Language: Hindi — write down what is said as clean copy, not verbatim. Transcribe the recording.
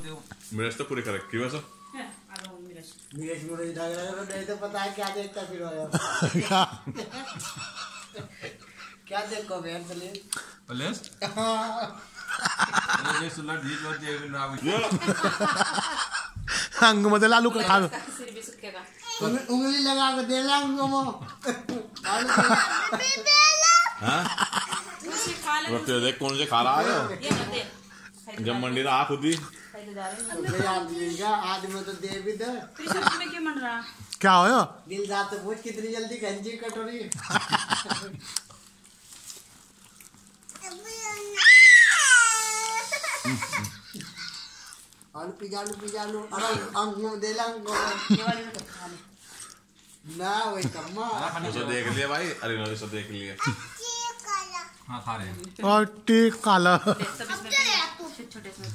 मिर्च तो पूरी कर रखी है वैसे। मिर्च मुझे नहीं तो पता है क्या देखता फिर क्या देखो बहन चलिए प्लेस ये सुलट जी जो जे ना अंग में लालू का खा उंगली लगा के दे लाऊंगा वो हाँ देख कौन से खा रहा है जब मंडी रहा खुद ही आज में तो दे भी दे क्या हो दिल रात पूछ कितनी जल्दी गंजी कटोरी आलू पिजालू अरे अंग दे लाऊंगा ना वही कम्मा उसे देख लिया भाई। अरे ना उसे देख लिया। हाँ खा रहे हैं और टी काला